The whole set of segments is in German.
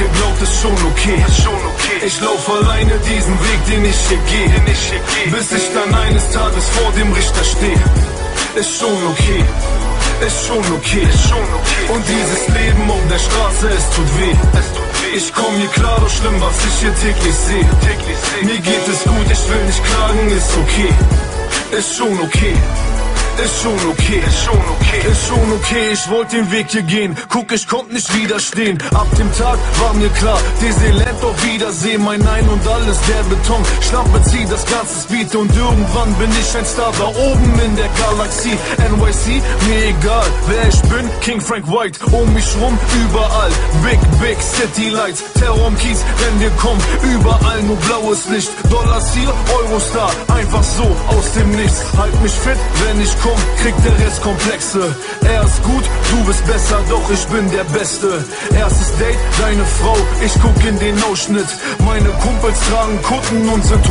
geglaubt, ist schon okay. Ich lauf alleine diesen Weg, den ich hier gehe, bis ich dann eines Tages vor dem Richter stehe. Ist schon okay, ist schon okay. Und dieses Leben auf der Straße, es tut weh. Ich komm hier klar, doch schlimm, was ich hier täglich sehe. Mir geht es gut, ich will nicht klagen, ist okay. Ist schon okay. Ist schon okay, ist schon okay, ich wollte den Weg hier gehen, guck, ich konnt nicht widerstehen. Ab dem Tag war mir klar, Disneyland auf Wiedersehen, mein Ein und Alles, der Beton, Schlampe zieht das ganze Speed und irgendwann bin ich ein Star da oben in der Galaxie. NYC, mir egal, wer ich bin, King Frank White, um mich rum, überall, Big City Lights, Terror am Kiez, wenn wir kommen, überall nur blaues Licht, Dollars hier, Eurostar, einfach so, aus dem Nichts, halt mich fit, wenn ich komm, kriegt der Rest Komplexe. Er ist gut, du bist besser, doch ich bin der Beste. Erstes Date, deine Frau, ich guck in den Ausschnitt. Meine Kumpels tragen Kutten und sind 100.000.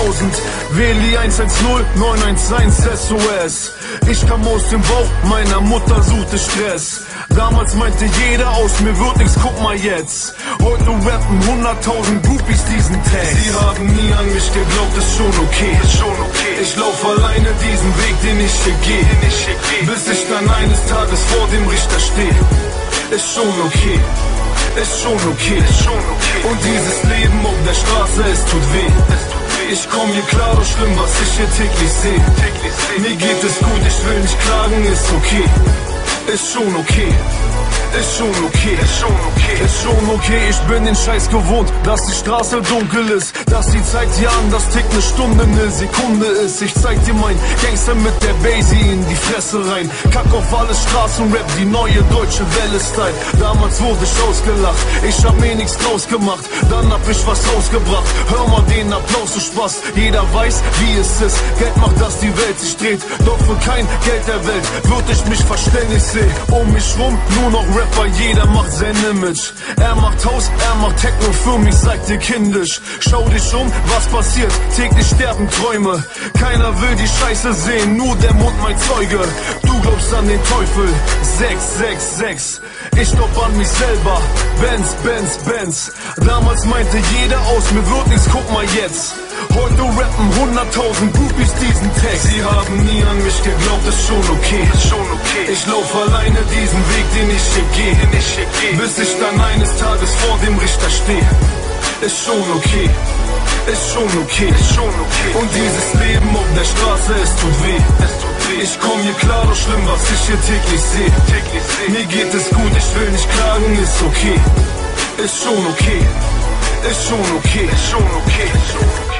Wähli 110 911 SOS. Ich kam aus dem Bauch, meiner Mutter suchte Stress. Damals meinte jeder, aus mir wird nix, guck mal jetzt. Heute rappen 100.000 Groupies diesen Text. Sie haben nie an mich geglaubt, ist schon okay. Ich lauf alleine diesen Weg, den ich hier gehe, bis ich dann eines Tages vor dem Richter stehe. Ist schon okay, ist schon okay. Und dieses Leben auf der Straße, es tut weh. Ich komm hier klar, doch schlimm, was ich hier täglich sehe. Mir geht es gut, ich will nicht klagen, ist okay. Ist schon okay. Ist schon okay, ist schon okay, ich bin den Scheiß gewohnt, dass die Straße dunkel ist, dass die Zeit hier anders tickt, ne Stunde, ne Sekunde ist. Ich zeig dir mein Gangster mit der Basie in die Fresse rein, kack auf alles Straßenrap, die neue deutsche Welle-Style. Damals wurde ich ausgelacht, ich hab mir nichts draus gemacht, dann hab ich was rausgebracht. Hör mal den Applaus, so Spaß, jeder weiß, wie es ist. Geld macht, dass die Welt sich dreht, doch für kein Geld der Welt würd ich mich verstellen. Ich seh um mich rum nur noch Rapper, jeder macht sein Image. Er macht Haus, er macht Techno, für mich seid ihr kindisch. Schau dich um, was passiert, täglich sterben Träume. Keiner will die Scheiße sehen, nur der Mund mein Zeuge. Du glaubst an den Teufel, 666. Ich glaub an mich selber, Benz. Damals meinte jeder, aus mir wird nichts, guck mal jetzt. Heute rappen 100.000 Groupies diesen Text. Sie haben nie an mich geglaubt, ist schon okay. Ich lauf alleine diesen Weg, den ich hier gehe, bis ich dann eines Tages vor dem Richter stehe. Ist schon okay. Ist schon okay. Und dieses Leben auf der Straße, es tut weh. Ich komm hier klar, doch schlimm, was ich hier täglich sehe. Mir geht es gut, ich will nicht klagen, ist okay. Ist schon okay. Ist schon okay.